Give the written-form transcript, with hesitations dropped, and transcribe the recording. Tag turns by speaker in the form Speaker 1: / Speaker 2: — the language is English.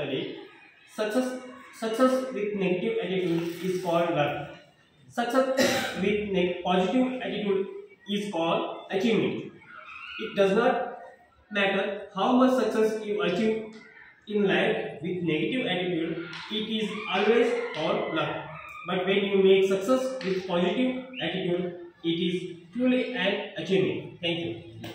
Speaker 1: study. Success with negative attitude is called luck. Success with positive attitude is called achievement. It does not matter how much success you achieve in life with negative attitude, it is always called luck. But when you make success with positive attitude, it is truly an achievement. Thank you.